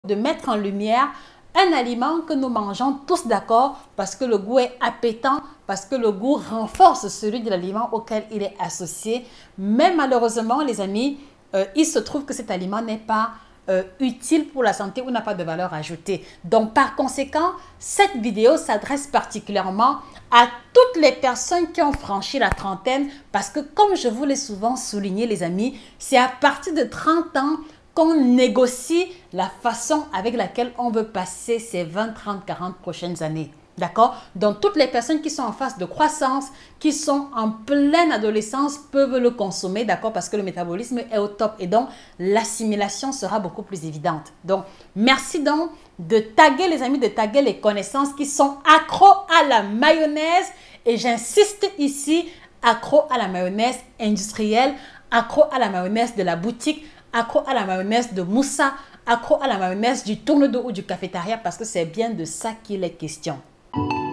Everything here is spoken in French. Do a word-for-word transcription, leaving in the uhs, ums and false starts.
de mettre en lumière un aliment que nous mangeons tous d'accord parce que le goût est appétant, parce que le goût renforce celui de l'aliment auquel il est associé. Mais malheureusement, les amis, euh, il se trouve que cet aliment n'est pas euh, utile pour la santé ou n'a pas de valeur ajoutée. Donc, par conséquent, cette vidéo s'adresse particulièrement à toutes les personnes qui ont franchi la trentaine parce que, comme je vous l'ai souvent souligné, les amis, c'est à partir de trente ans qu'on négocie la façon avec laquelle on veut passer ces vingt, trente, quarante prochaines années. D'accord? Donc, toutes les personnes qui sont en phase de croissance, qui sont en pleine adolescence, peuvent le consommer, d'accord? Parce que le métabolisme est au top et donc l'assimilation sera beaucoup plus évidente. Donc, merci donc de taguer les amis, de taguer les connaissances qui sont accros à la mayonnaise. Et j'insiste ici, accros à la mayonnaise industrielle, accros à la mayonnaise de la boutique, accro à la mayonnaise de Moussa, accro à la mayonnaise du tourne-dos ou du cafétéria parce que c'est bien de ça qu'il est question.